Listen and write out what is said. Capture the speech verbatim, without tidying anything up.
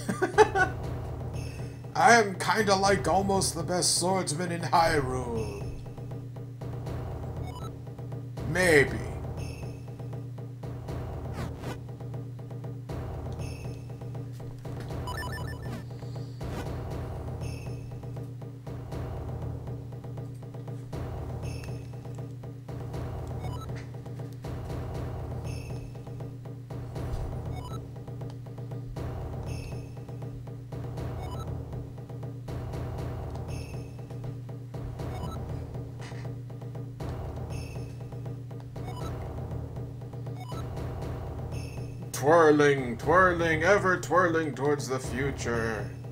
I am kinda like almost the best swordsman in Hyrule. Maybe. Twirling, twirling, ever twirling towards the future.